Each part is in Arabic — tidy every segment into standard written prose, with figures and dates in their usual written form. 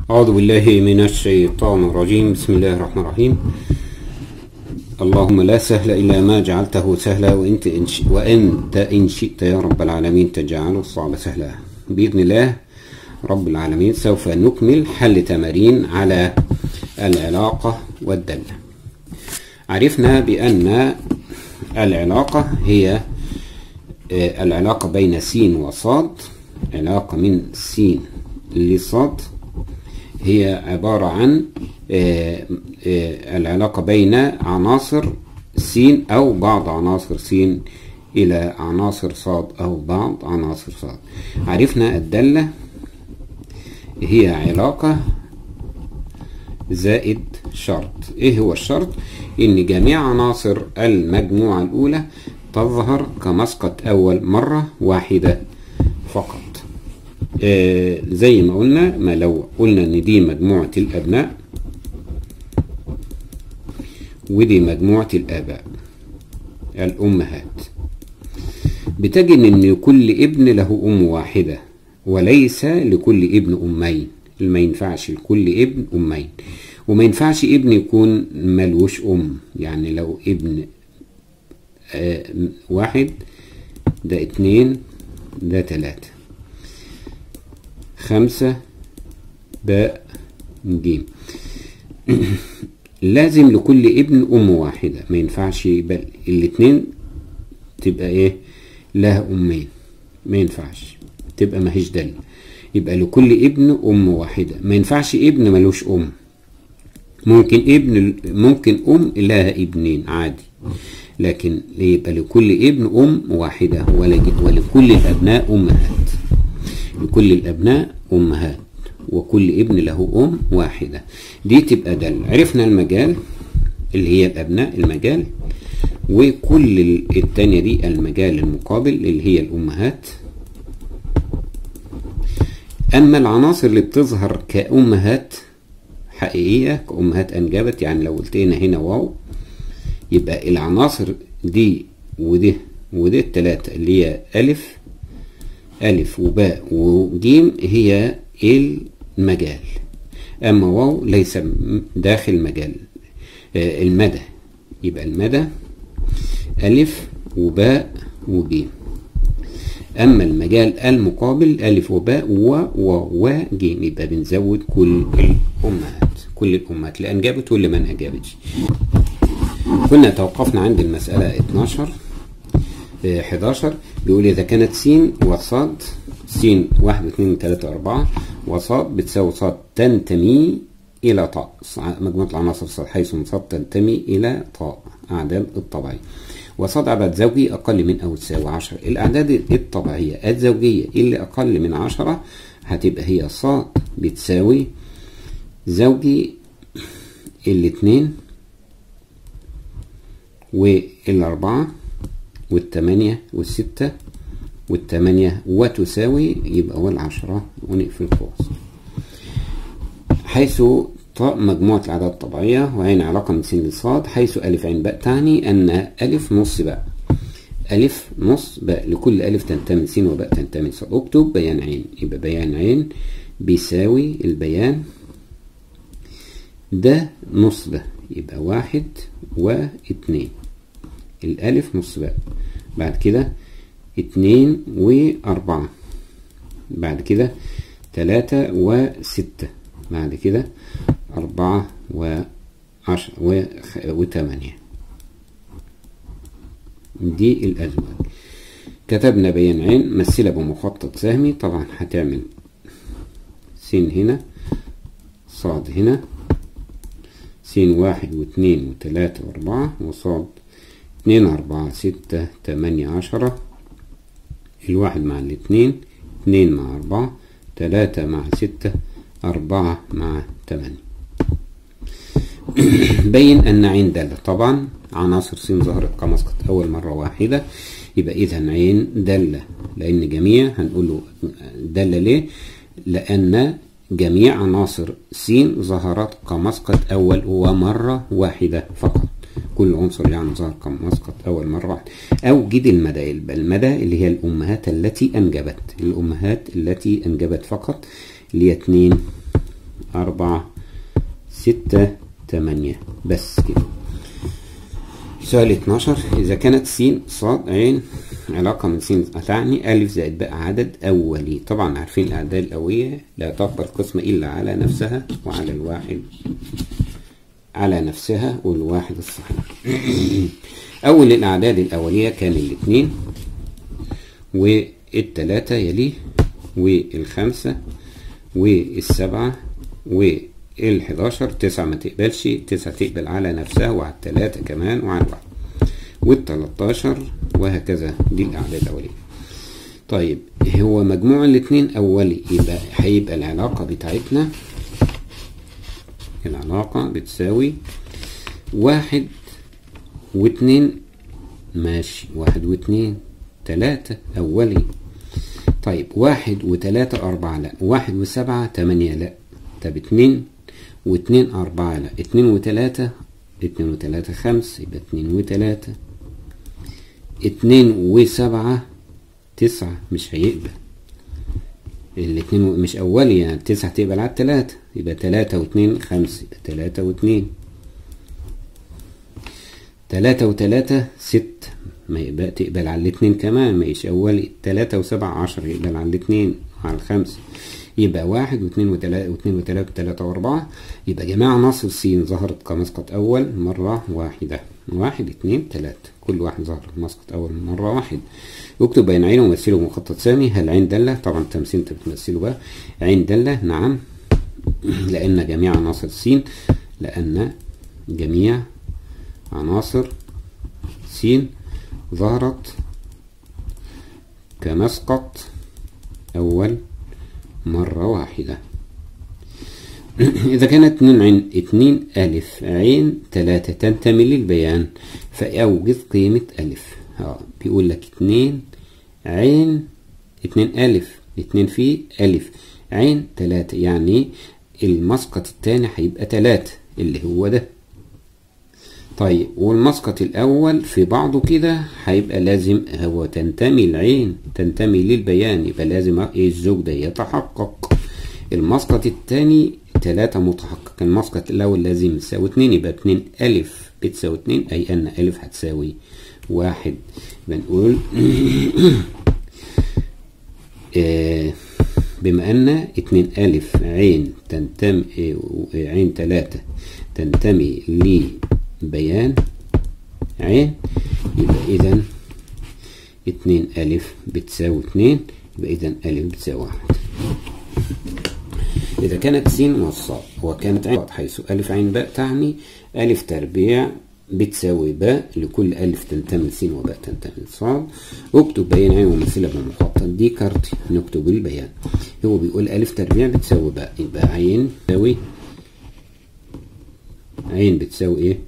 أعوذ بالله من الشيطان الرجيم. بسم الله الرحمن الرحيم. اللهم لا سهل إلا ما جعلته سهلا وأنت إن شئت يا رب العالمين تجعل الصعب سهلا. بإذن الله رب العالمين سوف نكمل حل تمارين على العلاقة والدالة. عرفنا بأن العلاقة هي العلاقة بين س وصاد، علاقة من س لصاد هي عبارة عن العلاقة بين عناصر س أو بعض عناصر س إلى عناصر صاد أو بعض عناصر صاد. عرفنا الدالة هي علاقة زائد شرط. إيه هو الشرط؟ إن جميع عناصر المجموعة الأولى تظهر كمسقط أول مرة واحدة فقط. زي ما قلنا، ما لو قلنا ان دي مجموعة الابناء ودي مجموعة الاباء الامهات، بتجد ان كل ابن له ام واحدة وليس لكل ابن امين. ما ينفعش لكل ابن امين، وما ينفعش ابن يكون ملوش ام. يعني لو ابن واحد ده 2 ده 3 5 باء ج لازم لكل ابن ام واحدة. ما ينفعش بل الاتنين تبقى ايه لها امين، ما ينفعش تبقى ماهيش دالة. يبقى لكل ابن ام واحدة. ما ينفعش ابن ملوش ام. ممكن ام لها ابنين عادي، لكن يبقى لكل ابن ام واحدة ولكل الابناء امهات. لكل الابناء امهات وكل ابن له ام واحدة. دي تبقى دالة. عرفنا المجال اللي هي الابناء المجال، وكل التانية دي المجال المقابل اللي هي الامهات. اما العناصر اللي بتظهر كأمهات حقيقية، كأمهات انجبت، يعني لو قلت هنا واو، يبقى العناصر دي ودي التلاتة اللي هي ألف وباء وجيم هي المجال. أما واو ليس داخل مجال المدى. يبقى المدى ألف وباء وجيم. أما المجال المقابل ألف وباء وجيم، يبقى بنزود كل الأمهات اللي أنجبت واللي ما أنجبتش. كنا توقفنا عند المسألة 11 بيقول إذا كانت س وصاد، س 1 2 3 4 وصاد بتساوي صاد تنتمي إلى طاء. مجموعة العناصر صاد حيث صاد تنتمي إلى طاء أعداد الطبيعية. وصاد عدد زوجي أقل من أو تساوي 10. الأعداد الطبيعية الزوجية اللي أقل من 10 هتبقى هي صاد بتساوي زوجي 2 و4 و8 و6 و8 وتساوي، يبقى هو 10 ونقفل القوس. حيث طاء مجموعة الأعداد الطبيعية، وهنا علاقة من س لصاد، حيث ألف عين باء تعني أن ألف نص باء، ألف نص باء لكل ألف تنتمي س وباء تنتمي صاد. اكتب بيان عين. يبقى بيان عين بيساوي البيان ده نص ده، يبقى 1 و2. الألف نص باء، بعد كده 2 و4، بعد كده 3 و6، بعد كده 4 و10 و8. دي الأزواج. كتبنا بيان عين مثلها بمخطط سهمي. طبعا هتعمل س هنا، صاد هنا، س 1 و2 و3 و4، وصاد 2 4 6 8 10. الواحد مع 2، 2 مع 4، 3 مع 6، 4 مع 8. بين أن عين دالة. طبعا عناصر س ظهرت كمسقط أول مرة واحدة، يبقى إذا عين دالة. لأن جميع هنقول له دالة ليه؟ لأن جميع عناصر س ظهرت كمسقط أول ومرة واحدة فقط. كل عنصر يعني ظهر كمسقط أول مرة واحدة. أوجد المدى. المدى اللي هي الأمهات التي أنجبت، الأمهات التي أنجبت فقط، اللي هي 2 4 6 8. بس كده. سؤال 12. إذا كانت س ص ع علاقة من س تعني أ زائد ب عدد أولي. طبعا عارفين الأعداد الأولية لا تقبل قسمة إلا على نفسها وعلى الواحد، على نفسها والواحد الصحيح. أول الأعداد الأولية كان الاثنين والتلاتة يليه والخمسة والسبعة وال11. 9 ما تقبلش، 9 تقبل على نفسها وعلى التلاتة كمان وعلى الواحد، وال13 وهكذا. دي الأعداد الأولية. طيب هو مجموع الاثنين أولي، يبقى هيبقى العلاقة بتاعتنا، العلاقة بتساوي 1 و2. ماشي، 1 و2 3 أولي. طيب 1 و3 4 لا، 1 و7 8 لا. طب 2 و2 4 لا، 2 و3 5 يبقى 2 و3. 2 و7 9 مش هيقبل، الاتنين مش أولي يعني 9 تقبل على 3 يبقى 3 و2 5 يبقى 3 و2. 3 و3 6 ما يبقى تقبل على الاتنين كمان، ما يش أولي. 3 و7 10 يقبل على الاتنين وعلى الخمسة، يبقى 1 و2 و3 و2 و3 و3 و4. يبقى جميع عناصر س ظهرت كمسقط أول مرة واحدة. 1 2 3 كل واحد ظهر مسقط أول مرة واحد. اكتب بين عين ومثله مخطط سامي. هل عين دالة؟ طبعا التمثيل انت بتمثله بقى. عين دالة نعم، لأن جميع عناصر س، لأن جميع عناصر س ظهرت كمسقط أول مرة واحدة. إذا كانت 2 ألف عين 3 تنتمي للبيان فأوجد قيمة ألف. بيقول لك 2 عين 2 ألف، 2 في ألف عين 3، يعني المسقط الثاني هيبقى 3 اللي هو ده. طيب والمسقط الأول في بعضه كده هيبقى لازم هو تنتمي العين تنتمي للبيان، يبقى لازم الزوج ده يتحقق. المسقط الثاني 3 متحقق، المسقط الأول لازم يساوي 2، يبقى 2 ألف بتساوي 2 أي أن ألف هتساوي 1. بنقول بما أن 2 ألف عين تنتمي عين 3 تنتمي لبيان عين، يبقى إذن 2 ألف بتساوي 2، يبقى إذن ألف بتساوي 1. إذا كانت س والصاد وكانت عين حيث ألف عين باء تعني ألف تربيع بتساوي باء لكل ألف تنتمي س وباء تنتمي لصاد. اكتب بيان عين ومثلها بالمخطط. دي كارتي نكتب البيان. هو بيقول ألف تربيع بتساوي باء، يبقى عين بتساوي عين بتساوي ايه؟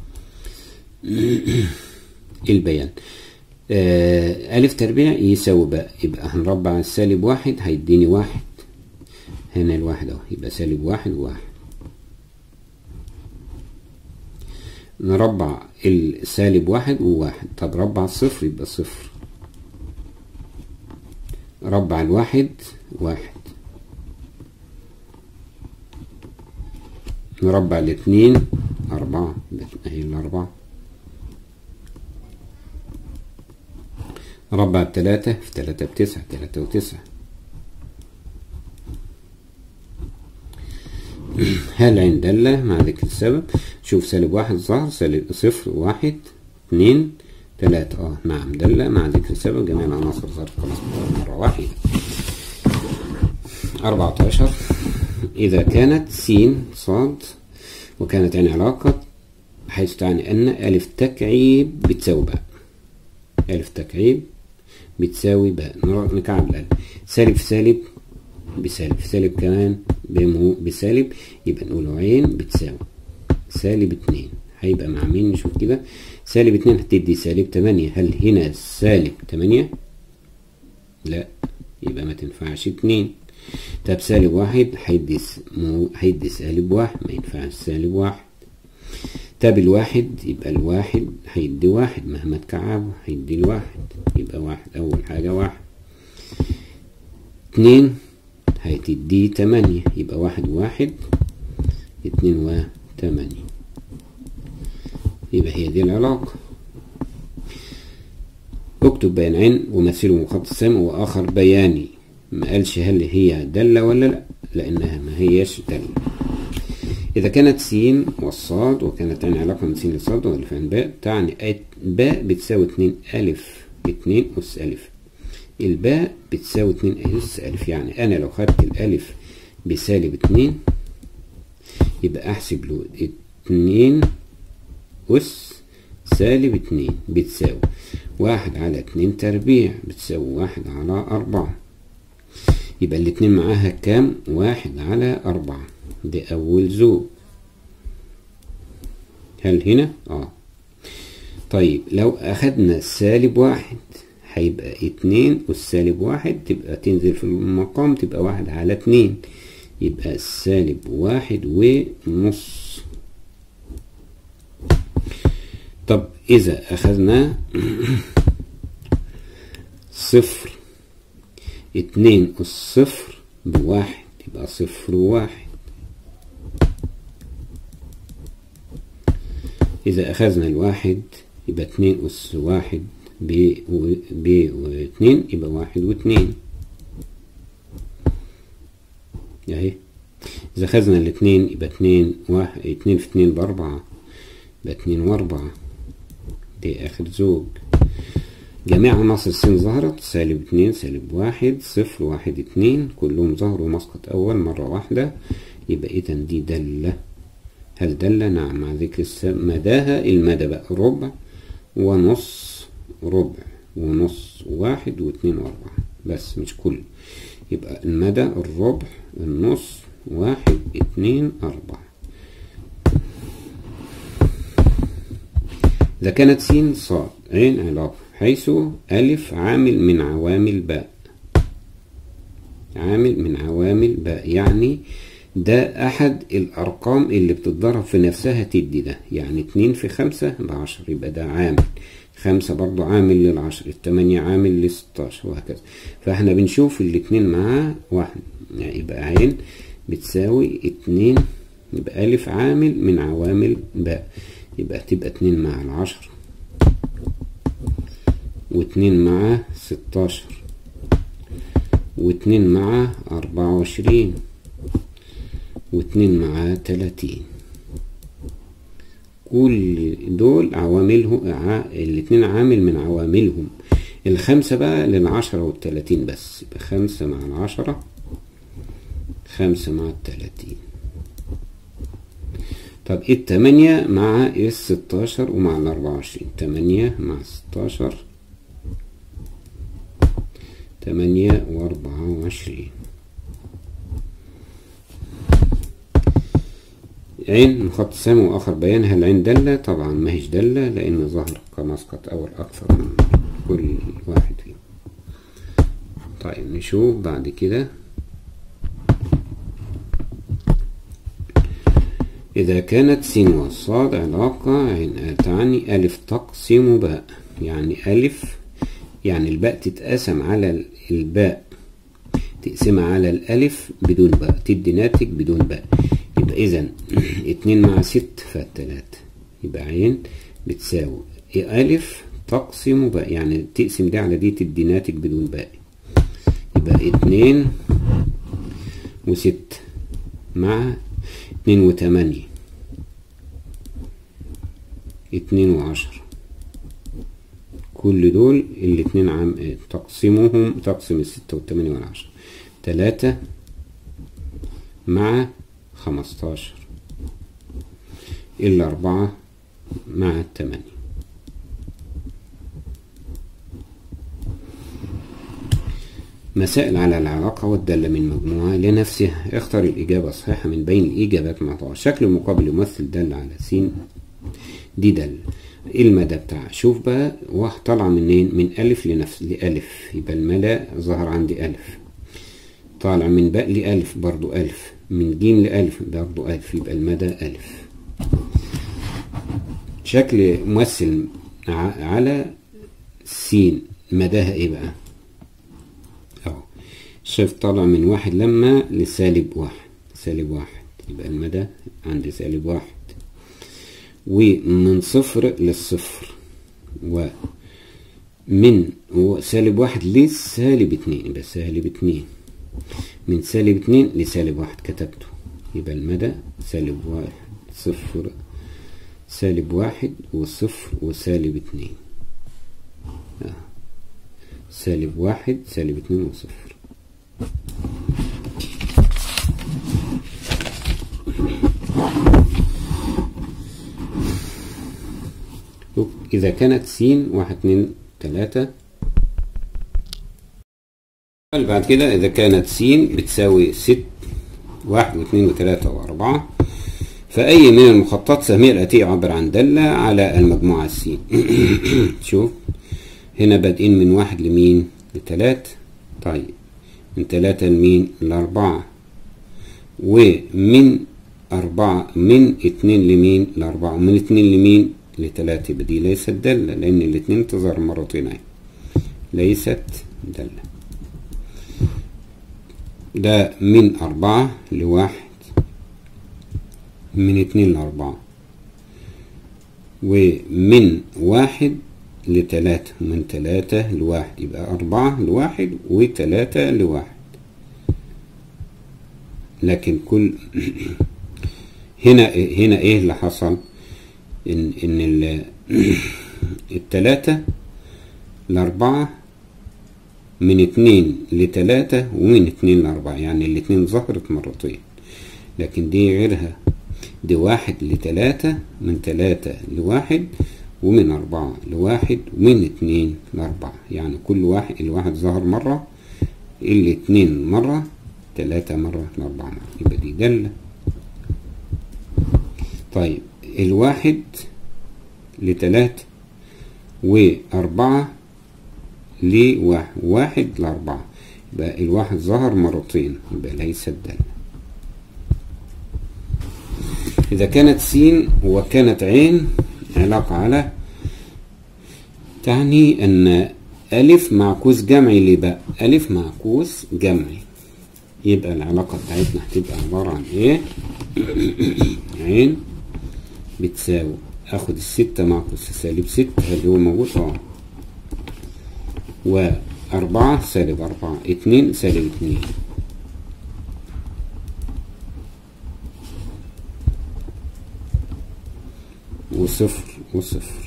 البيان. ألف تربيع يساوي باء، يبقى هنربع السالب 1 هيديني 1 هنا الواحد اهو، يبقى سالب 1 و1. نربع السالب 1 و1. طب ربع الصفر يبقى 0. ربع الواحد 1. نربع الاثنين 4 اهي ال4. نربع الثلاثة في 3 ب9 3 و9. هل عين دالة مع ذكر السبب؟ شوف سالب 1 ظهر، سالب 0 1 2 3 نعم دالة مع ذكر السبب. جميع العناصر ظهرت مرة واحدة. 14. إذا كانت س صاد وكانت عين علاقة حيث تعني أن ألف تكعيب بتساوي باء. ألف تكعيب بتساوي باء. نكعب الألف. سالب في سالب بسالب، في سالب كمان بسالب، يبقى نقول عين بتساوي سالب 2. هيبقى مع مين نشوف كده؟ سالب 2 هتدي سالب 8. هل هنا سالب 8؟ لا، يبقى ما تنفعش 2. طب سالب 1 هيدي سالب 1، ما ينفعش سالب 1. طب الواحد يبقى الواحد هيدي 1 مهما تكعبه هيدي الواحد، يبقى 1 أول حاجة 1. 2 هتدي 8، يبقى 1 و1 2 و8. يبقى هي دي العلاقة. اكتب بيانين ومثله مخطط سام وآخر بياني. ما قالش هل هي دالة ولا لا، لأنها ما هيش دالة. إذا كانت س والصاد وكانت عين علاقة من س لصاد وألف عن باء، تعني باء بتساوي 2 ألف 2 أس ألف. الباء بتساوي 2 أس ألف، يعني أنا لو خدت الألف بسالب 2 يبقى أحسب له 2 أس سالب 2 بتساوي 1 على 2 تربيع بتساوي 1 على 4. يبقى الاتنين معاها كام؟ 1 على 4. دي أول زوج. هل هنا؟ طيب لو أخدنا سالب 1 هيبقى 2 أس سالب 1 تبقى تنزل في المقام تبقى 1 على 2، يبقى سالب 1.5. طب إذا أخذنا 0 2 أس 0 ب1 يبقى 0 و1. إذا أخذنا 1 يبقى 2 أس 1 ب و2 يبقى 1 و2 أهي. إذا أخذنا 2 يبقى 2 في 2 ب4 يبقى 2 و4. دي آخر زوج. جميع عناصر س ظهرت، سالب 2 سالب 1 0 1 2 كلهم ظهروا مسقط أول مرة واحدة، يبقى إذا دي دالة. هل دالة؟ نعم، مع ذكر مداها. المدى بقى ربع ونص، ربع ونص 1 و2 و4 بس مش كل. يبقى المدى الربع النص 1 2 4. إذا كانت س صاد عين علاقة حيث ألف عامل من عوامل باء، عامل من عوامل باء يعني ده أحد الأرقام اللي بتتضرب في نفسها تدي ده، يعني 2 في 5 ب10 يبقى ده عامل. 5 برضو عامل لل10، 8 عامل ل16 وهكذا. فاحنا بنشوف الاتنين معاه واحد، يعني يبقى عين بتساوي 2، يبقى ألف عامل من عوامل باء، يبقى تبقى 2 مع 10 و2 مع 16 و2 مع 24 و2 مع 30. كل دول عواملهم الاتنين عامل من عواملهم. الخمسة بقى لل10 وال30 بس، يبقى 5 مع 10 5 مع 30. طب 8 مع 16 ومع 24، 8 مع 16 8 و24. عين مخطط سامي وآخر بيان. هل عين دالة؟ طبعا ما هيش دالة، لأن ظهر كمسقط أول أكثر من كل واحد فيهم. طيب نشوف بعد كده. إذا كانت س والصاد علاقة عين تعني ألف تقسم باء، يعني ألف يعني الباء تتقسم على الباء، تقسمها على الألف بدون باء تدي ناتج بدون باء. يبقى إذن 2 مع 6 ف3، يبقى عين بتساوي ألف تقسم باء، يعني تقسم دي على دي تدي ناتج بدون باء. يبقى 2 و6 مع 2 و8 2 و10، كل دول الاتنين تقسمهم تقسم 6 و8 و10. 3 مع 15 إلا 4 مع 8. مسائل على العلاقة والدالة من مجموعة لنفسها. اختر الإجابة الصحيحة من بين الإجابات المعطاة. شكل المقابل يمثل دالة على س، دي دالة. المدى بتاعها شوف بقى، واحد طالعة منين؟ من ألف لألف، يبقى المدى ظهر عندي ألف. طالع من باء لألف برضو ألف، من جيم لألف برضو ألف، يبقى المدى ألف. شكل ممثل على س مداها ايه بقى؟ اهو شايف طالع من 1 لما لسالب 1، سالب 1 يبقى المدى عند سالب 1. ومن صفر للصفر، ومن سالب 1 لسالب 2، يبقى سالب 2. من سالب 2 لسالب 1 كتبته، يبقى المدى سالب 1 صفر سالب 1 وصفر وسالب 2. سالب 1 سالب 2 وصفر. إذا كانت س 1 2 3. بعد كده إذا كانت س بتساوي 6 1 و2 و3 و4، فأي من المخططات السهمية الآتية يعبر عن دالة على المجموعة س. شوف هنا بادئين من 1 لمين؟ ل3. طيب من 3 لمين؟ ل4. ومن 4 من 2 لمين؟ ل4. ومن 2 لمين؟ ل3. يبقى دي ليست دالة، لأن الاتنين تظهر مرتين اهي، ليست دالة. ده من 4 ل1، من 2 ل4، ومن 1 ل3، ومن 3 ل1، يبقى 4 ل1 و3 ل1. لكن كل هنا ايه اللي حصل؟ ان ال3 ل4 من 2 ل3 ومن 2 ل4، يعني الاتنين ظهرت مرتين. لكن دي غيرها، دي 1 ل3، من 3 ل1، ومن 4 ل1، ومن 2 ل4، يعني كل واحد الواحد ظهر مرة، الاتنين مرة، 3 مرة، 4 مرة، يبقى دي دالة. طيب الواحد ل3 و4 ل1، 1 ل4، يبقى الواحد ظهر مرتين، يبقى ليست دالة. إذا كانت س وكانت عين علاقة على، تعني أن ألف معكوس جمعي لباء، ألف معكوس جمعي، يبقى العلاقة بتاعتنا هتبقى عبارة عن إيه؟ عين بتساوي، أخد 6 معكوس -6 اللي هو موجود و4 -4، 2 -2، وصفر وصفر.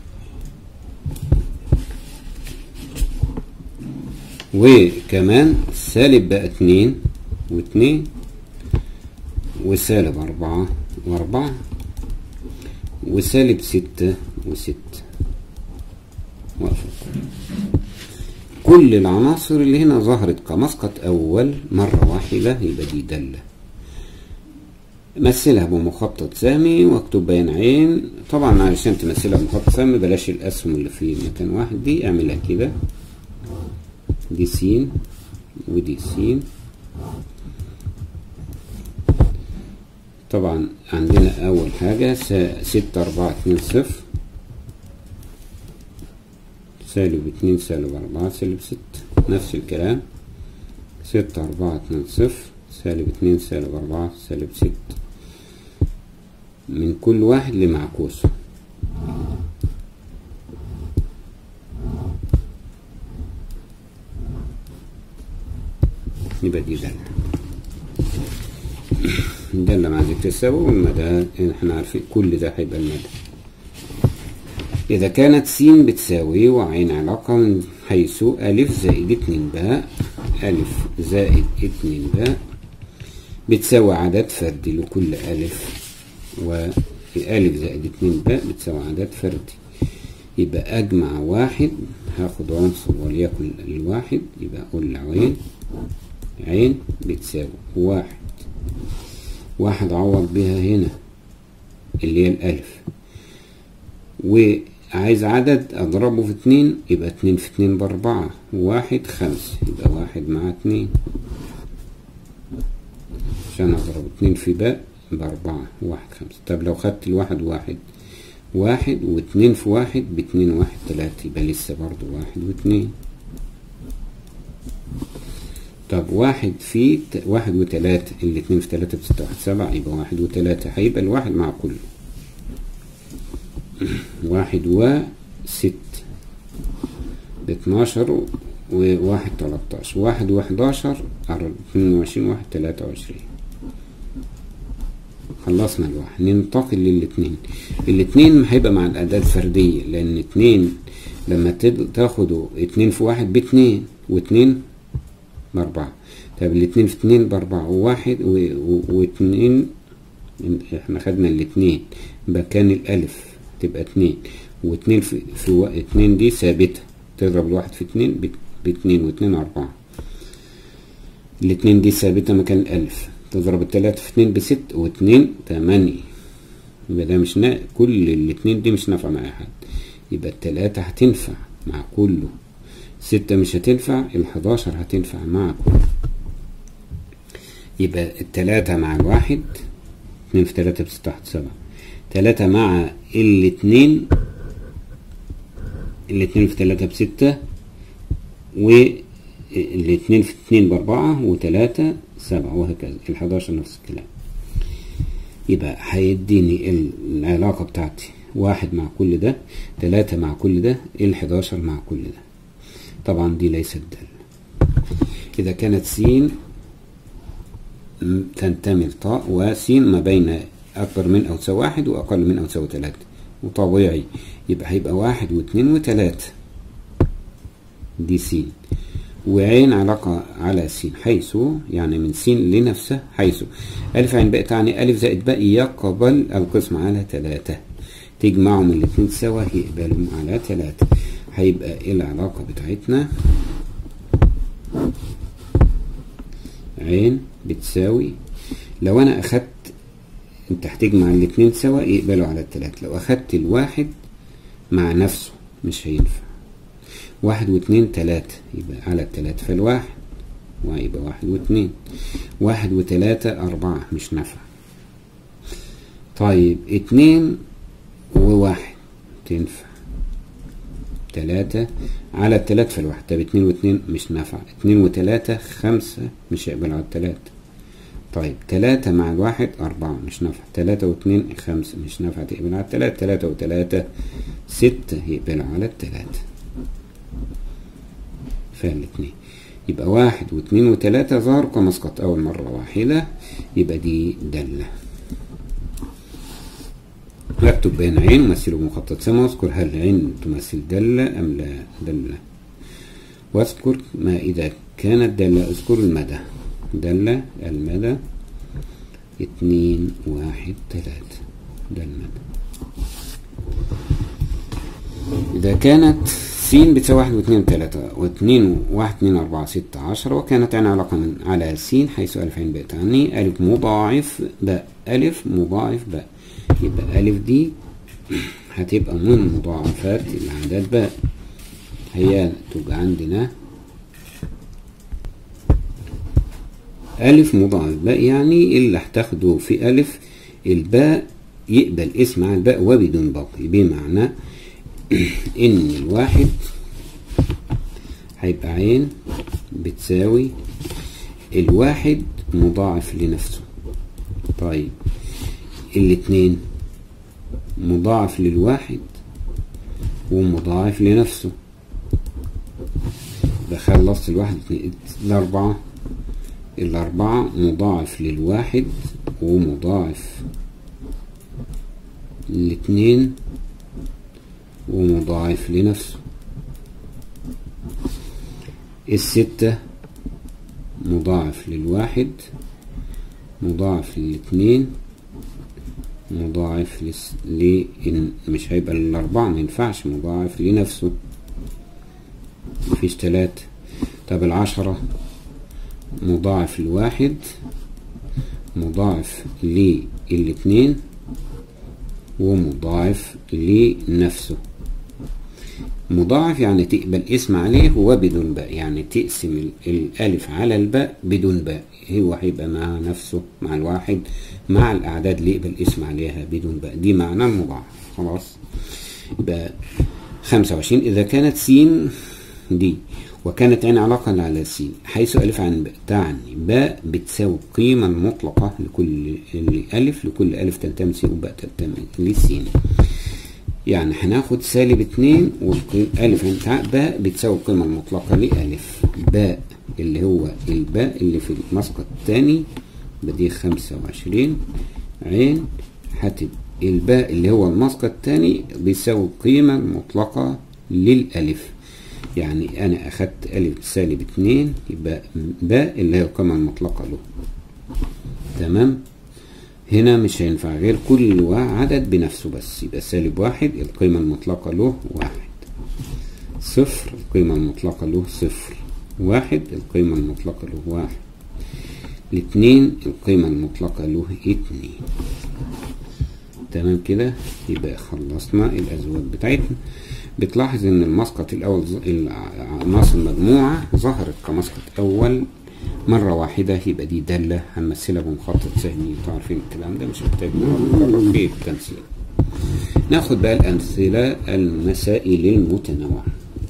وكمان سالب بقى 2 و2 وسالب 4 و4 وسالب 6 و6. كل العناصر اللي هنا ظهرت كمسقط أول مرة واحدة، يبقى دي دالة. مثلها بمخطط سهمي واكتب بين عين. طبعا علشان تمثلها بمخطط سهمي بلاش الأسهم اللي في مكان واحد، دي اعملها كده، دي س ودي س. طبعا عندنا أول حاجة 6 4 2 0 سالب 2 سالب 4 سالب 6، نفس الكلام 6 4 2 0 سالب 2 سالب 4 سالب 6، من كل واحد لمعكوسه. يبقى دي دالة، دالة مع ذكر السبب والمدى، احنا عارفين كل ده هيبقى المدى. إذا كانت س بتساوي وعين علاقة من حيث ألف زائد 2 باء، ألف زائد 2 باء بتساوي عدد فردي لكل ألف، وألف زائد 2 باء بتساوي عدد فردي. يبقى أجمع واحد، هاخد عنصر وليكن الواحد، يبقى أقول عين، عين بتساوي واحد عوض بها هنا اللي هي الألف، وعايز عدد أضربه في 2، يبقى 2 في 2 ب4، 1 5، يبقى 1 مع 2 عشان أضرب 2 في باء ب4، 1 5. طب لو خدت الواحد واحد، 1 و2 في 1 ب2 1 3، يبقى لسه برضو 1 و2. طب واحد في واحد وتلاتة، الاتنين في تلاتة بستة واحد سبعة، يبقى واحد وتلاتة هيبقى الواحد مع كله واحد وست ب12 وواحد 13 واحد و11 22 واحد 23. خلصنا الواحد. ننتقل للاتنين. الاتنين هيبقى مع الأعداد الفردية، لأن اتنين لما تاخدوا اتنين في واحد باتنين واتنين بأربعة. طب الاتنين في اتنين بأربعة وواحد واتنين، احنا خدنا الاتنين يبقى كان الألف تبقى اتنين، واتنين في اتنين دي ثابتة، تضرب الواحد في اتنين باتنين واتنين أربعة. الاتنين دي ثابتة مكان الألف، تضرب التلاتة في اتنين بست واتنين 8. يبقى ده مش كل الاتنين دي مش نافعة مع أي حد، يبقى التلاتة هتنفع مع كله، 6 مش هتنفع، 11 هتنفع مع كله. يبقى التلاتة مع الواحد، 2 في 3 بستة واحد 7، 3 مع الاتنين، الاتنين في 3 بستة، والاتنين في 2 ب4 و3 7، وهكذا. 11 نفس الكلام. يبقى هيديني العلاقة بتاعتي 1 مع كل ده، 3 مع كل ده، 11 مع كل ده. طبعا دي ليست دالة. إذا كانت س تنتمي لطاء، وس ما بين أكبر من أو تساوي 1 وأقل من أو تساوي 3، وطبيعي يبقى هيبقى 1 و2 و3. دي س. وعين علاقة على س، حيث يعني من س لنفسه، حيث ألف عين باء تعني ألف زائد باء يقبل القسم على 3، تجمعهم الاتنين سوا يقبلهم على 3. هيبقى العلاقة بتاعتنا عين بتساوي، لو أنا أخدت، أنت هتجمع الاتنين سوا يقبلوا على 3. لو أخدت الواحد مع نفسه مش هينفع، 1 و2 3 يبقى على 3، فالواحد ويبقى 1 و2، 1 و3 4 مش نافع. طيب 2 و1 تنفع، 3 على 3 فالواحد. طب 2 و2 مش نافع، 2 و3 5 مش هيقبل على 3. طيب 3 مع الواحد 4 مش نافع، 3 و2 5 مش نافع تقبل على 3، 3 و3 6 يقبل على 3. فالاتنين يبقى 1 و2 و3 ظهروا كمسقط أول مرة واحدة، يبقى دي دالة. اكتب بين عين يمثل مخطط سما، واذكر هل عين تمثل دالة أم لا دالة، واذكر ما إذا كانت دالة. اذكر المدى، دالة المدى 2 1 3، ده المدى. إذا كانت س بتساوي 1 و2 و3 و2 1 2 4 6 10، وكانت عين علاقة من على س حيث ألف عين باء تعني ألف مضاعف باء، ألف مضاعف باء. يبقى ألف دي هتبقى من مضاعفات الأعداد باء، هي تبقى عندنا ألف مضاعف باء، يعني اللي هتاخده في ألف الباء يقبل اسم على الباء وبدون باقي، بمعنى إن الواحد هيبقى عين بتساوي الواحد مضاعف لنفسه. طيب الاتنين مضاعف للواحد ومضاعف لنفسه، بخلصت الواحد اتنين. الأربعة مضاعف للواحد ومضاعف للاتنين ومضاعف لنفسه. الستة مضاعف للواحد مضاعف للاتنين مضاعف مش هيبقى الأربعة، مينفعش مضاعف لنفسه، مفيش 3. طب 10 مضاعف للواحد مضاعف للاتنين ومضاعف لنفسه. مضاعف يعني تقبل اسم عليه وبدون باء، يعني تقسم الألف على الباء بدون باء، هو هيبقى مع نفسه مع الواحد مع الأعداد اللي يقبل اسم عليها بدون باء، دي معنى المضاعف. خلاص. يبقى 25 إذا كانت س دي وكانت عين علاقة على س حيث ألف عن باء تعني باء بتساوي القيمة المطلقة لكل ألف لكل ألف تنتمي س وباء تنتمي لس. يعني هناخد سالب 2 والألف عن باء بتساوي القيمة المطلقة لألف باء اللي هو الباء اللي في المسقط الثاني بدي 25 عين هتبقى الباء اللي هو المسقط الثاني بيساوي القيمة المطلقة للألف. يعني أنا أخدت ألف سالب 2 يبقى باء اللي هي القيمة المطلقة له. تمام. هنا مش هينفع غير كل عدد بنفسه بس. يبقى سالب 1 القيمة المطلقة له 1، 0 القيمة المطلقة له 0، 1 القيمة المطلقة له 1، 2 القيمة المطلقة له 2. تمام كده. يبقى خلصنا الأزواج بتاعتنا. بتلاحظ ان المسقط الاول عناصر المجموعة ظهرت كمسقط اول مرة واحدة، يبقى دي دالة هنمثلها بمخطط سهمي. انتوا عارفين الكلام ده مش محتاج نكرر فيه التمثيل. ناخد بقى الأمثلة المسائل المتنوعة.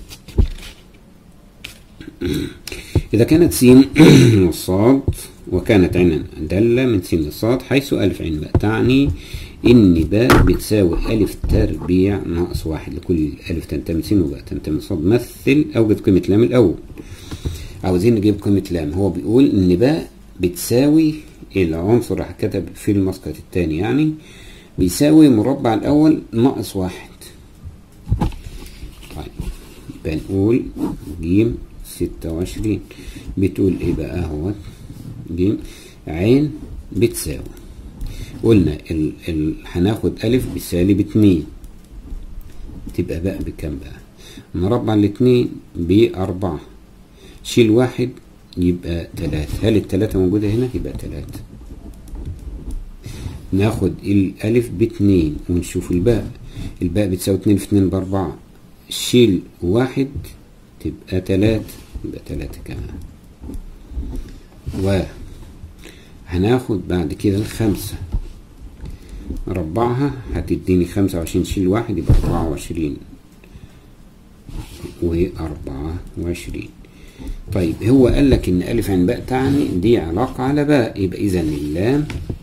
إذا كانت س وصاد وكانت عين دالة من س لصاد حيث ألف عين باء تعني إن باء بتساوي ألف تربيع ناقص 1 لكل ألف تنتمي س وباء تنتمي صاد. مثل أوجد قيمة لام الأول. عاوزين نجيب قيمة لام. هو بيقول إن باء بتساوي العنصر اللي هتكتب في المسقط الثاني يعني بيساوي مربع الأول ناقص 1. طيب يبقى نقول ج 26 بتقول إيه بقى؟ اهوت ج عين بتساوي قلنا هناخد ألف بسالب 2 تبقى باء بكام بقى؟ مربع الاتنين ب4 شيل 1 يبقى 3. هل ال3 موجودة هنا؟ يبقى 3. ناخد الألف ب2 ونشوف الباء. الباء بتساوي 2 في 2 ب4 شيل 1 تبقى 3 يبقى 3 كمان. وهناخد بعد كده ال5 ربعها هتديني 25 شيل 1 يبقى 24 و24. طيب هو قال لك ان ألف عين باء تعني دي علاقة على باء، يبقى إذا اللام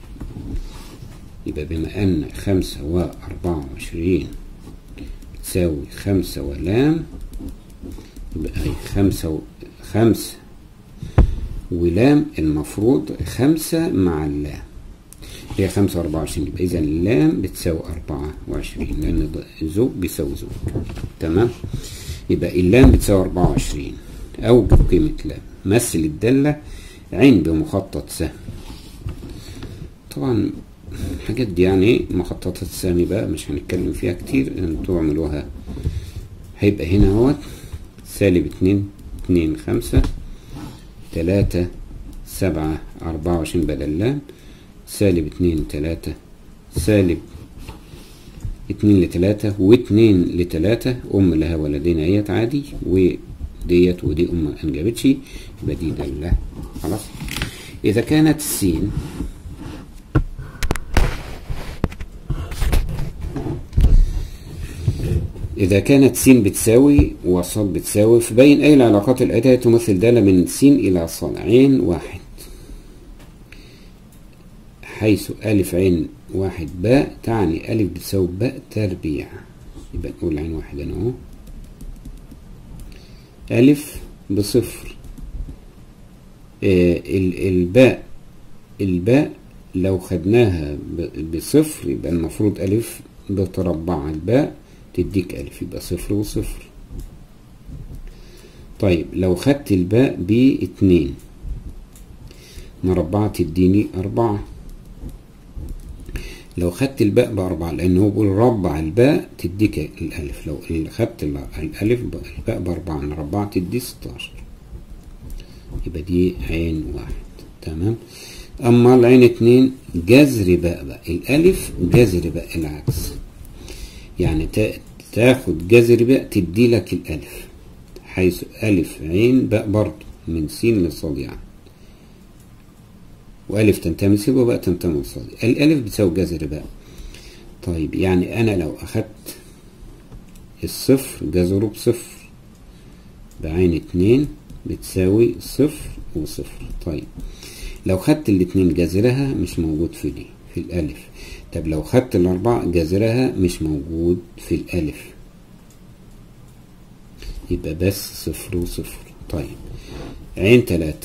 يبقى بما أن 5 و24 تساوي 5 ولام يبقى 5 ولام المفروض 5 مع اللام هي 5 و24 يبقى إذا اللام بتساوي 24 لأن زوج بيساوي زوج. تمام. يبقى اللام بتساوي 24. أوجد قيمة لام. مثل الدالة عين بمخطط سهم. طبعا الحاجات دي يعني مخططات السهم بقى مش هنتكلم فيها كتير انتوا اعملوها. هيبقى هنا اهوت سالب 2 2 5 3 7 24 بدل لام سالب 2 3 سالب 2 ل3 و2 ل3 لها ولدين اهيت عادي وديت ودي ما انجبتش يبقى دي دالة. خلاص. إذا كانت السين بتساوي وصاد بتساوي فبين أي العلاقات الآتية تمثل دالة من س إلى صاد. عين 1 حيث ألف عين 1 باء تعني ألف بتساوي باء تربيع. يبقى نقول عين 1 أنا أهو ألف بصفر. الباء لو خدناها بصفر يبقى المفروض ألف بتربع الباء تديك ألف يبقى 0 وصفر. طيب لو خدت الباء ب2 مربعة تديني 4. لو خدت الباء ب4 لأنه هو بيقول ربع الباء تديك الألف. لو خدت الألف الباء ب4 مربعة تدي 16 يبقى دي عين 1. تمام. أما العين 2 جذر باء بقى الألف جذر باء العكس يعني تاخد جذر باء تدي لك الألف حيث ألف عين باء برضه من س لصاد يعني وألف تنتمي س وباء تنتمي لصاد. الألف بتساوي جذر باء. طيب يعني أنا لو أخدت الصفر جذره بصفر يبقى عين 2 بتساوي 0 وصفر. طيب لو خدت الاتنين جذرها مش موجود في دي في الألف. طب لو خدت الأربعة جذرها مش موجود في الألف، يبقى بس 0 وصفر. طيب عين 3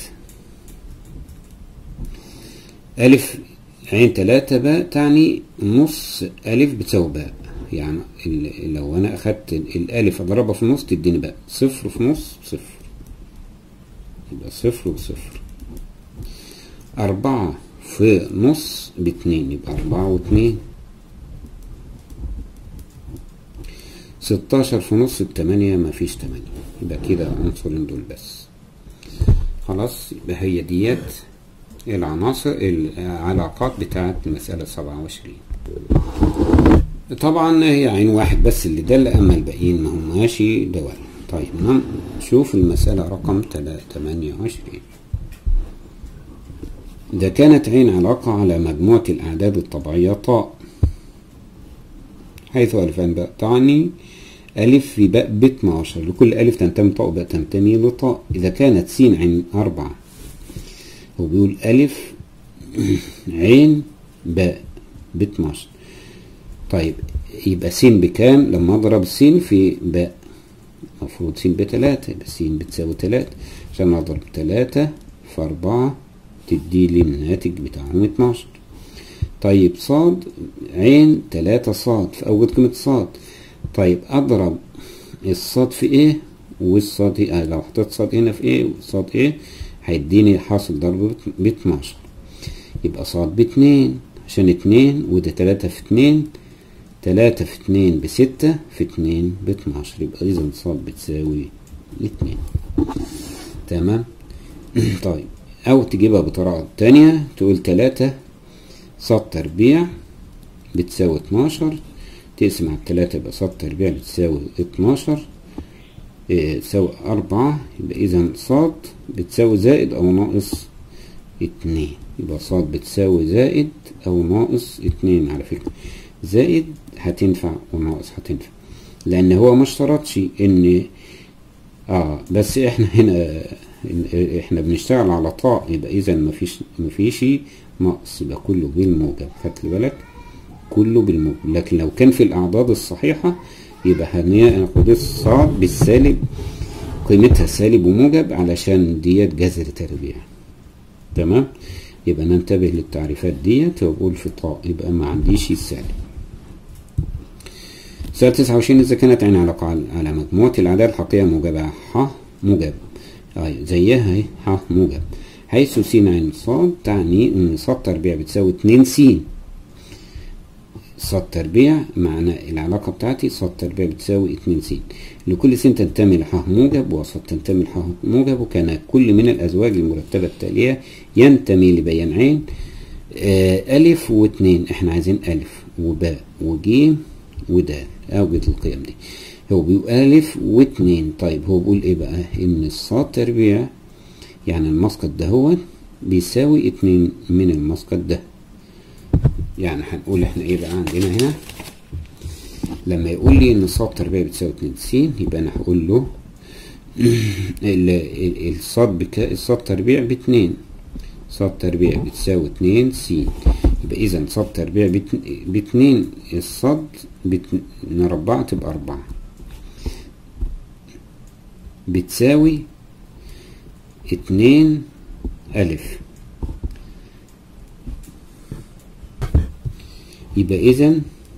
ألف، عين 3 باء تعني نص ألف بتساوي باء. يعني لو أنا أخدت الألف أضربها في النص تديني باء. 0 في نص 0، يبقى 0 وصفر. 4 في نص ب2 يبقى 4 و2. 16 في نص ب8 مفيش 8، يبقى كده عنصرين دول بس. خلاص يبقى هي ديت العناصر العلاقات بتاعت المسألة 27. طبعا هي عين واحد بس اللي دل، أما الباقيين ما هماش دول. طيب نشوف المسألة رقم 28. ده كانت عين علاقة على مجموعة الأعداد الطبيعية طاء، حيث ألفان باء تعني ألف في باء ب12، لكل ألف تنتمي طاء وباء تنتمي لطاء. إذا كانت س عين 4، هو بيقول ألف عين باء ب12. طيب يبقى س بكام لما أضرب س في باء؟ المفروض س ب3، يبقى س بتساوي 3، عشان أضرب 3 في 4 تدي لي الناتج بتاعهم 12. طيب صاد عين 3 صاد في أول قيمة صاد. طيب أضرب الصاد في إيه والصاد إيه؟ لو حطيت صاد هنا في إيه والصاد إيه هيديني حاصل ضرب ب12، يبقى صاد ب2 عشان 2 وده 3 في 2، 3 في 2 ب6 في 2 ب12، يبقى إذا صاد بتساوي 2. تمام. طيب أو تجيبها بطريقة تانية، تقول 3 صاد تربيع بتساوي 12، تقسم على 3 يبقى صاد تربيع بتساوي 12 تساوي 4، يبقى إذا صاد بتساوي زائد أو ناقص 2، يبقى صاد بتساوي زائد أو ناقص 2. على فكرة زائد هتنفع وناقص هتنفع، لأن هو ما اشترطش إن بس إحنا هنا إحنا بنشتغل على طاء، يبقى إذا مفيش ناقص، يبقى كله بالموجب. خدت بالك؟ كله بالموجب. لكن لو كان في الأعداد الصحيحة يبقى هناخد الصاد بالسالب، قيمتها سالب وموجب علشان ديت جذر تربيع. تمام. يبقى ننتبه للتعريفات ديت، وأقول في طاء يبقى ما عنديش السالب. سؤال 29. إذا كانت عين علاقة على مجموعة الأعداد الحقيقية موجبة ح موجب، زيها اهي ح موجب، حيث س عين صاد تعني إن صاد تربيع بتساوي 2 س. صاد تربيع معنى العلاقة بتاعتي صاد تربيع بتساوي 2 س، لكل س تنتمي لح موجب وصاد تنتمي لح موجب، وكان كل من الأزواج المرتبة التالية ينتمي لبيان عين ألف واثنين. احنا عايزين ألف وباء وجيم ودال، أوجد القيم دي. هو بيقول ألف واثنين. طيب هو بيقول إيه بقى؟ إن الصاد تربيع يعني المسقط ده هو بيساوي 2 من المسقط ده. يعني هنقول احنا ايه بقى عندنا هنا؟ لما يقول لي ان صاد تربيع بتساوي 2 س، يبقى انا هقول له الصاد تربيع ب2، صاد تربيع بتساوي 2 س، يبقى اذا صاد تربيع ب2 الصاد نربعها تبقى 4 بتساوي 2 ألف، يبقى إذا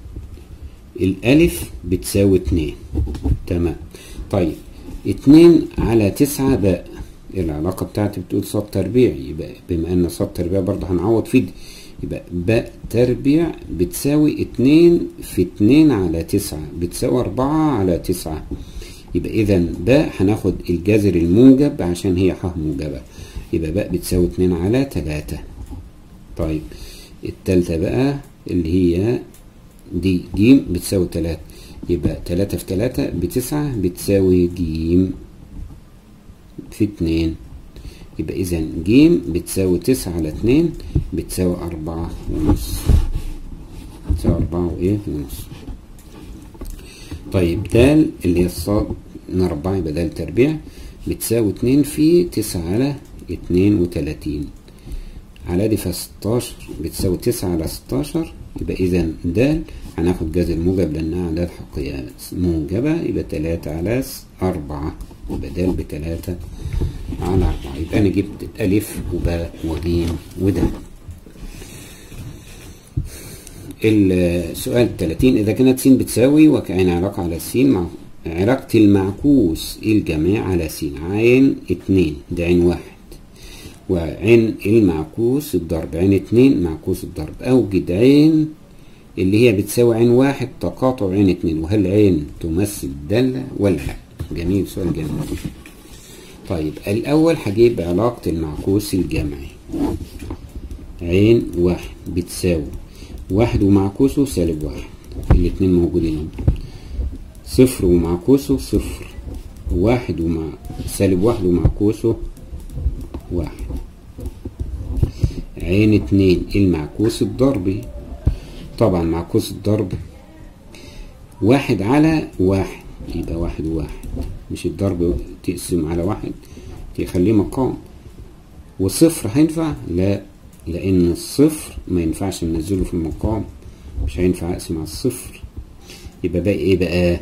الألف بتساوي 2. تمام. طيب 2 على 9 باء، العلاقة بتاعتي بتقول صاد تربيع، يبقى بما أن صاد تربيع برضه هنعوض فيه، يبقى باء تربيع بتساوي 2 في 2 على 9 بتساوي 4 على 9، يبقى إذا باء هناخد الجذر الموجب عشان هي ح موجبة، يبقى باء بتساوي 2 على 3. طيب التالتة بقى اللي هي دي جيم بتساوي 3، يبقى 3 في 3 ب9 بتساوي جيم في 2، يبقى إذا جيم بتساوي 9 على 2 بتساوي 4 ونص، بتساوي 4 وإيه ونص. طيب دال اللي هي الصاد نربعها يبقى دال تربيع بتساوي 2 في 9 على 32 على دي ف16 بتساوي 9 على 16. يبقى إذا د هناخد جذر موجب لأنها أعداد حقيقية موجبة، يبقى 3 على 4، يبقى د ب3 على 4. يبقى أنا جبت ألف وباء وجيم وده. السؤال 30 إذا كانت س بتساوي وكأن علاقة على س مع علاقة المعكوس الجميع على س عين 2 ده عين 1 وعين المعكوس الضرب عين 2 معكوس الضرب، أوجد عين اللي هي بتساوي عين 1 تقاطع عين 2، وهل عين تمثل دالة ولا لا؟ جميل، سؤال جميل. طيب الأول هجيب علاقة المعكوس الجمعي. عين 1 بتساوي 1 ومعكوسه -1، الاتنين موجودين. 0 ومعكوسه 0، 1 -1 ومعكوسه 1. عين 2 المعكوس الضربي، طبعا معكوس الضرب 1 على 1 يبقى 1 و1، مش الضرب تقسم على 1 تخليه مقام. وصفر هينفع؟ لا، لأن الصفر ما ينفعش ننزله في المقام، مش هينفع أقسم على الصفر. يبقى باقي إيه بقى؟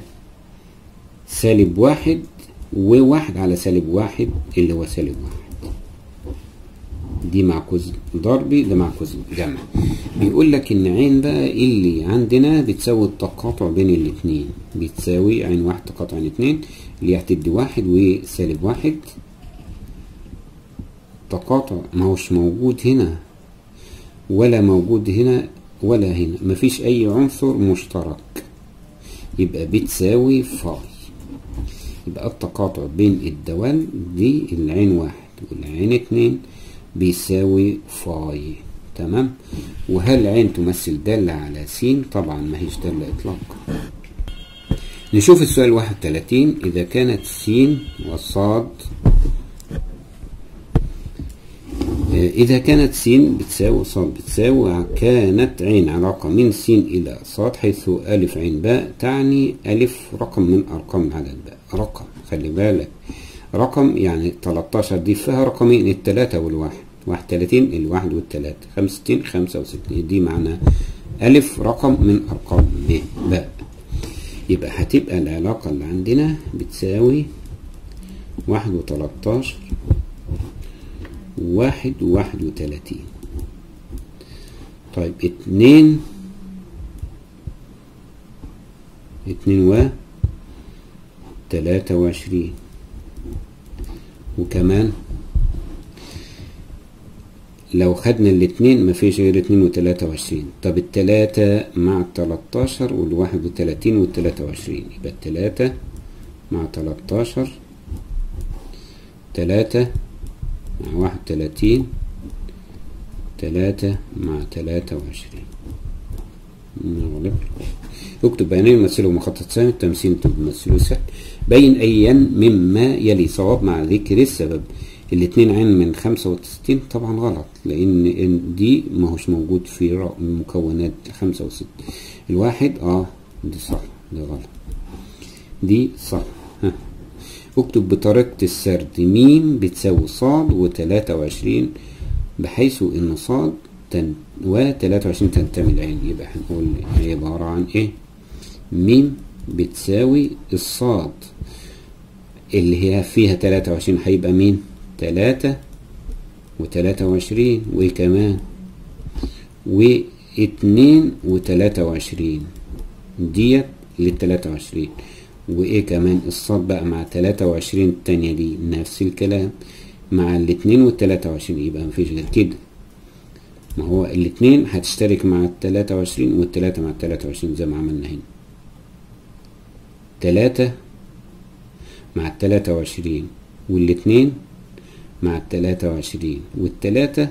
-1 و1 على -1 اللي هو -1. دي معكوس ضربي، ده معكوس جمع. بيقول لك إن عين بقى اللي عندنا بتساوي التقاطع بين الاتنين، بتساوي عين 1 تقاطع عين 2 اللي هتدي 1 و-1. تقاطع ما هوش موجود هنا ولا موجود هنا ولا هنا، مفيش أي عنصر مشترك، يبقى بتساوي فاي. يبقى التقاطع بين الدوال دي العين 1 والعين 2 بيساوي فاي. تمام. وهل عين تمثل دالة على س؟ طبعا ما هيش دالة إطلاقا. نشوف السؤال 31 إذا كانت س وصاد إذا كانت س بتساوي صاد بتساوي كانت عين علاقة من س إلى صاد حيث ألف عين باء تعني ألف رقم من أرقام العدد باء. رقم، خلي بالك، رقم يعني 13 دي فيها رقمين، ال3 والواحد، 31 الواحد والتلاتة، 65 65. دي معنى ألف رقم من أرقام باء. يبقى هتبقى العلاقة اللي عندنا بتساوي 1 و13 1 و31. طيب 2 و23 وكمان لو خدنا الاتنين مفيش غير 2 و23. طب التلاتة مع 13 وال31 وال23 يبقى التلاتة مع 13 3 مع 31 3 مع 23. اكتب بيانين يمثلوا مخطط سهم، التمثيل تمثله سهل. بين أيا مما يلي صواب مع ذكر السبب. الاتنين عين من 65 طبعا غلط، لأن دي ما هوش موجود في مكونات 65. الواحد دي صح، دي غلط، دي صح. اكتب بطريقة السرد م بتساوي صاد و23 بحيث ان صاد و23 تنتمي العين. يبقى هنقول هي عبارة عن ايه؟ م بتساوي الصاد اللي هي فيها 23 هيبقى مين؟ 3 و23 وكمان و2 و23 ديت لل23 وايه كمان الصاد بقى مع 23 التانية دي نفس الكلام مع الاتنين وال23 يبقى مفيش غير كده. ما هو الاتنين هتشترك مع ال23 والتلاتة مع ال23 زي ما عملنا هنا. 3 مع ال23 والاتنين مع ال23 والتلاتة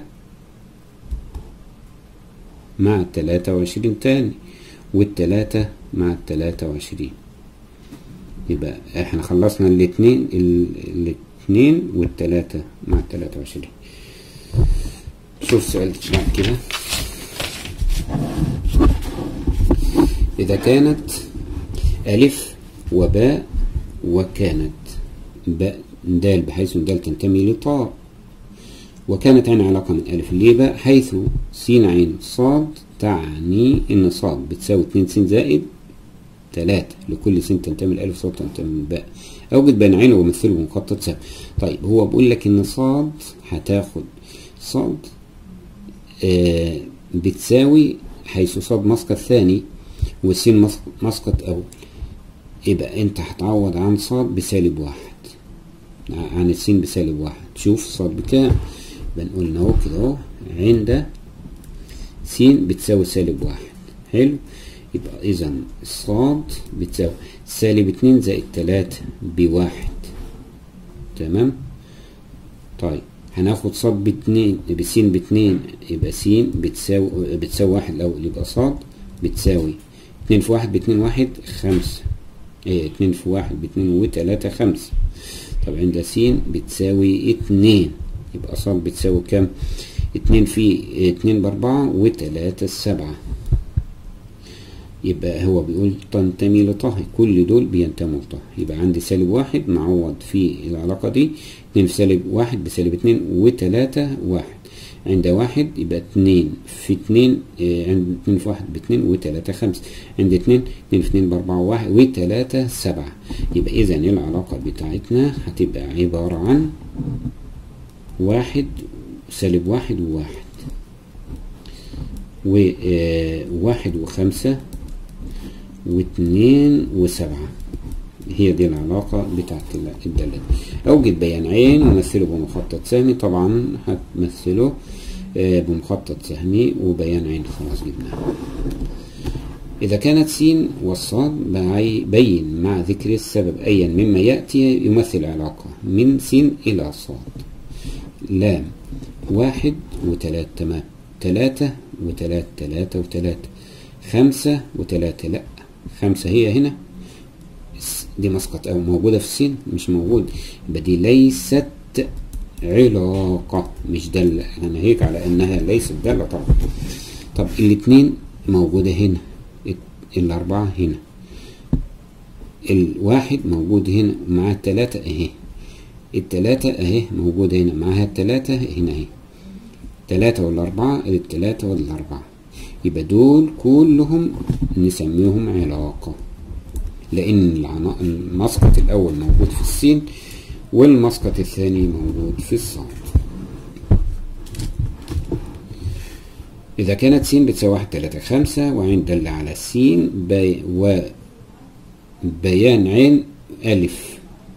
مع ال23 تاني والتلاتة مع ال23. يبقى احنا خلصنا الاتنين والتلاتة مع ال23. شوف سؤال بعد كده. إذا كانت ألف وباء وكانت باء د بحيث إن د تنتمي لطاء. وكانت عين علاقة من ألف. ليه بقى؟ حيث س عين صاد تعني إن صاد بتساوي 2 س زائد 3 لكل س تنتمي لألف صاد تنتمي للباء. أوجد بين عين ومثله بمخطط سهم. طيب هو بيقول لك إن صاد هتاخد صاد بتساوي حيث صاد مسقط ثاني والسين مسقط أول، يبقى أنت هتعوض عن صاد بسالب 1 عن السين بسالب 1. شوف صاد بكام؟ بنقول اهو كده اهو عند س بتساوي سالب 1. حلو، يبقى إذا صاد بتساوي سالب 2 زائد 3 ب1. تمام. طيب هناخد صاد باتنين بس باتنين، يبقى س بتساوي 1 الأول، يبقى صاد بتساوي 2 في 1 ب2 1 5. 2 في 1 ب2 و3 5. طب عند س بتساوي 2، يبقى صاد بتساوي كام؟ 2 في 2 ب4 و3 7. يبقى هو بيقول تنتمي لطه، كل دول بينتموا لطه. يبقى عندي سالب 1 نعوض في العلاقة دي 2 في سالب 1 بسالب 2 و3 1. عند 1 يبقى 2 في 2 عند 2 في 1 ب2 و3 5. عند 2 2 في 2 ب4 و3 7. يبقى إذا العلاقة بتاعتنا هتبقى عبارة عن 1 سالب 1 و1 و1 و5 و2 و7. هي دي العلاقة بتاعت الدالة. أوجد بيان عين ومثله بمخطط سهمي. طبعا هتمثله بمخطط سهمي وبيان عين خلاص جبناه. إذا كانت س والصاد بين مع ذكر السبب أيا مما يأتي يمثل علاقة من س إلى صاد. لام 1 و3 تمام، 3 و3 3 و3 5 و3 لا 5 هي هنا دي مسقط أو موجودة في السين مش موجود، يبقى دي ليست علاقة مش دالة. أنا هيك على أنها ليست دالة طبعا. طب الاتنين موجودة هنا، الأربعة هنا، الواحد موجود هنا مع التلاتة أهي، التلاتة أهي موجودة هنا معها التلاتة هنا أهي، 3 والأربعة التلاتة والأربعة، يبقى دول كلهم نسميهم علاقة، لأن المسقط الأول موجود في السين والمسقط الثاني موجود في الصاد. إذا كانت س بتساوي 1 3 5 وعين دل على السين وبيان عين ألف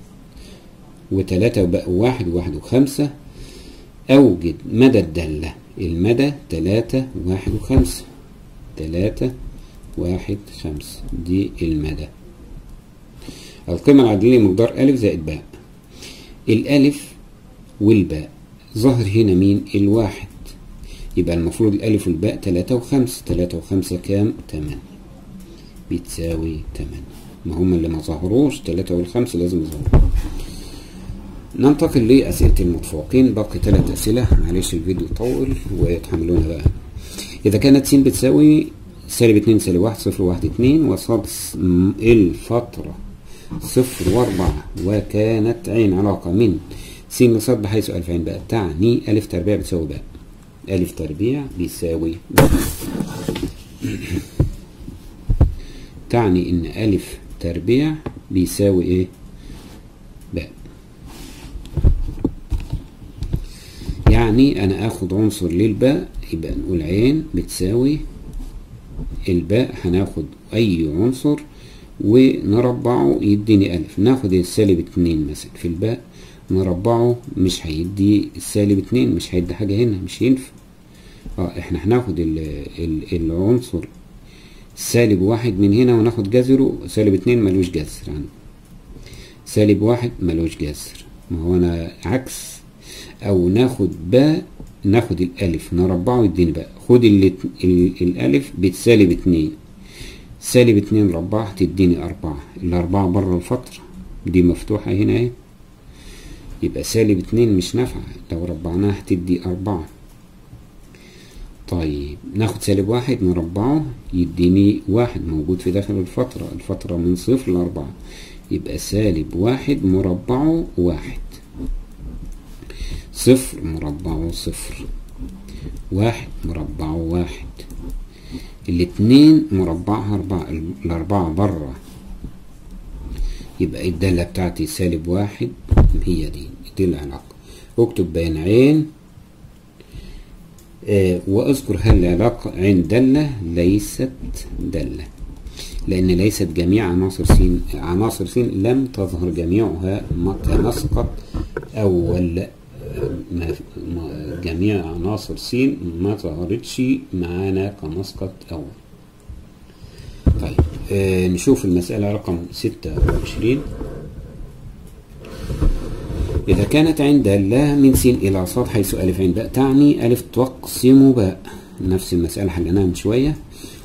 و3 وباء 1 و1 و5، أوجد مدى الدالة. المدى 3 1 و5، 3 1 5 دي المدى. القيمة العددية مقدار ألف زائد باء. الألف والباء ظهر هنا مين؟ الواحد، يبقى المفروض الألف والباء 3 و5، 3 و5 كام؟ 8 بتساوي 8. ما هم اللي ما ظهروش 3 وال5 لازم يظهروا. ننتقل لأسئلة المتفوقين. باقي 3 أسئلة، معلش الفيديو طول ويتحملونا بقى. إذا كانت س بتساوي سالب 2 سالب 1 0 1 2 وصاد الفترة 0 و4 وكانت عين علاقة من س لصاد بحيث ألف عين باء، تعني ألف تربيع بتساوي باء. ألف تربيع بيساوي باء. تعني إن ألف تربيع بيساوي إيه؟ باء. يعني أنا آخد عنصر للباء، يبقى نقول عين بتساوي الباء، هناخد أي عنصر ونربعه يديني ألف. ناخد السالب 2 مثلا في الباء نربعه مش هيدي السالب 2، مش هيدي حاجة هنا، مش ينفع. احنا هناخد العنصر سالب 1 من هنا وناخد جذره. سالب 2 ملوش جذر يعني. سالب 1 ملوش جذر، ما هو أنا عكس. أو ناخد باء، ناخد الألف نربعه يديني باء. خد الألف بتسالب 2، سالب 2 ربعها تديني 4، الأربعة بره الفترة دي مفتوحة هنا اهي، يبقى سالب 2 مش نافعة، لو ربعناها هتدي 4. طيب ناخد سالب 1 نربعه يديني 1 موجود في داخل الفترة، الفترة من 0 ل4، يبقى سالب 1 مربعه 1. صفر مربعه صفر، واحد مربعه واحد، الاتنين مربعها أربعة، الأربعة برا، يبقى الدالة بتاعتي سالب واحد. هي دي العلاقة. اكتب بين عين واذكر هل العلاقة عين دالة ليست دالة، لأن ليست جميع عناصر س لم تظهر جميعها كمسقط أول. جميع عناصر س ما ظهرتش معانا كمسقط أول. طيب نشوف المسألة رقم 26. إذا كانت عين دالة من س إلى ص حيث أ عين باء تعني أ تقسم باء، نفس المسألة حلناها من شوية،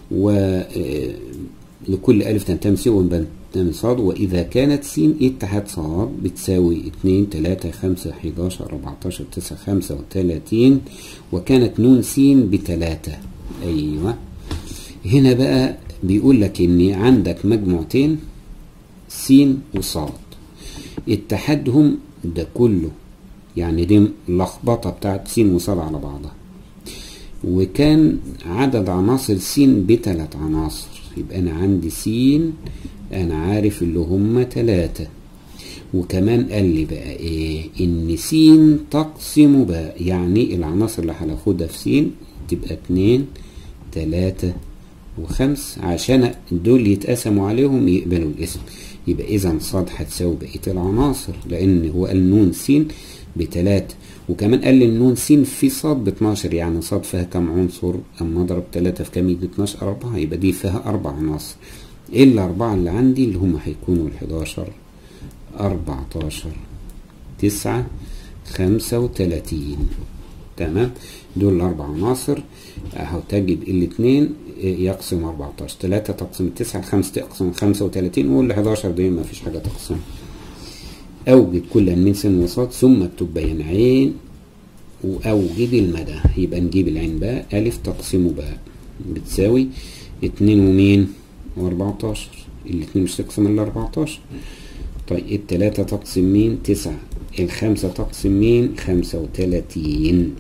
ولكل أ تنتمي س وتنتمي ص، وإذا كانت س اتحاد ص بتساوي 2 3 5 11 14 9 35، وكانت ن س ب3. أيوه هنا بقى بيقول لك إن عندك مجموعتين س وص، اتحادهم ده كله، يعني دي اللخبطة بتاعت س وص على بعضها، وكان عدد عناصر س ب3 عناصر، يبقى أنا عندي س أنا عارف اللي هم 3، وكمان قال لي بقى إيه؟ إن س تقسم باء، يعني العناصر اللي هناخدها في س تبقى 2 3 و5، عشان دول يتقسموا عليهم يقبلوا الاسم. يبقى إذا ص هتساوي بقية العناصر، لأن هو قال ن س ب3، وكمان قال لي النون س في ص ب12، يعني ص فيها كم عنصر؟ أما أضرب 3 في كام يجي 12 4، يبقى دي فيها 4 عناصر. إيه الأربعة اللي عندي؟ اللي هم هيكونوا 11 14 9 35. تمام، دول الأربع عناصر. أهو تجد الاتنين يقسم 14، 3 تقسم 9، 5 تقسم 35، وال 11 دي ما فيش حاجة تقسم. أوجد كل من س وص ثم اكتب بين عين وأوجد المدى. يبقى نجيب العين باء أ تقسم باء بتساوي 2 ومين و14، الاتنين مش تقسم إلا 14. طيب التلاتة تقسم مين؟ 9، الخمسة تقسم مين؟ 35.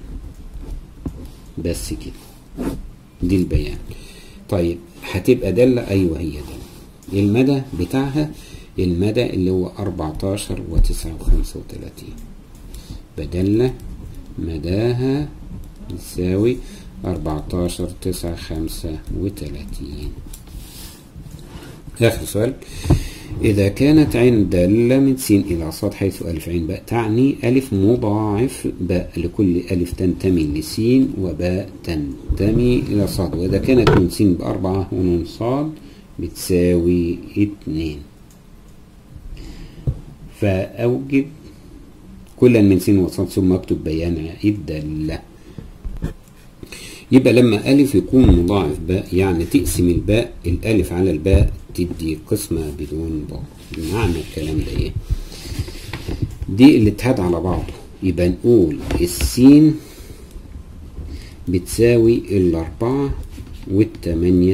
بس كده، دي البيان. طيب هتبقى دالة، أيوه هي دالة. المدى بتاعها المدى اللي هو 14 و9 و35، بدالة مداها يساوي 14 9 35. آخر سؤال. إذا كانت عين دالة من س إلى ص حيث أ عين باء تعني أ مضاعف باء، لكل أ تنتمي لس وباء تنتمي إلى ص، وإذا كانت ن س ب4 ونون ص بتساوي 2. فأوجد كل من س وص ثم اكتب بيان الدالة. يبقى لما أ يكون مضاعف باء يعني تقسم الباء الألف على الباء تدي قسمة بدون باء. معنى الكلام ده ايه؟ دي الاتحاد على بعضه. يبقى نقول السين بتساوي 4 و8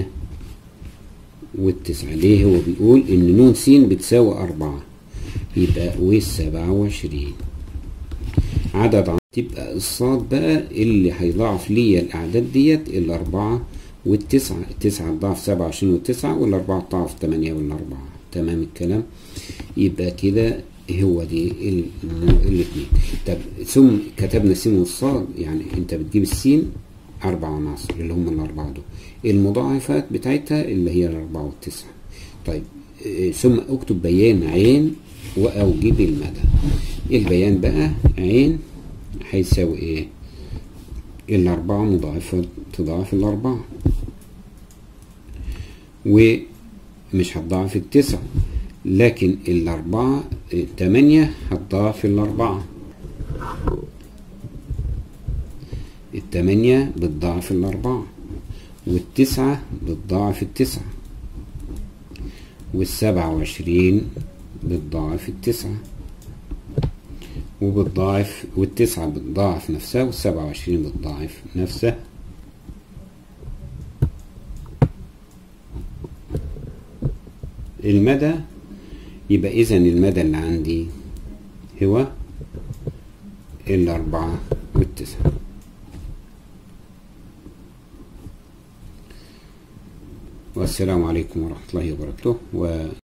و9. ليه؟ هو بيقول ان ن س بتساوي 4، يبقى و27 عدد. تبقى الصاد بقى اللي هيضاعف ليا الأعداد ديت 4 و9، 9 تضاعف 27 و9، وال4 تضاعف 8 وال4. تمام الكلام. يبقى كده هو دي الاثنين. طب ثم كتبنا السين والصاد، يعني انت بتجيب السين 4 عناصر اللي هم ال4 دول، المضاعفات بتاعتها اللي هي ال4 وال9. طيب ثم اكتب بيان عين واوجد المدى. البيان بقى عين هيساوي ايه؟ 4 مضاعفة تضاعف 4، ومش هتضاعف 9، لكن 4 8 هتضاعف 4، 8 بتضاعف 4، وال9 بتضاعف 9، وال27 بتضاعف 9 وبتضاعف، وال9 بتضاعف نفسها، وال27 بتضاعف نفسها. المدى يبقى إذن المدى اللي عندي هو 4 و9. والسلام عليكم ورحمة الله وبركاته.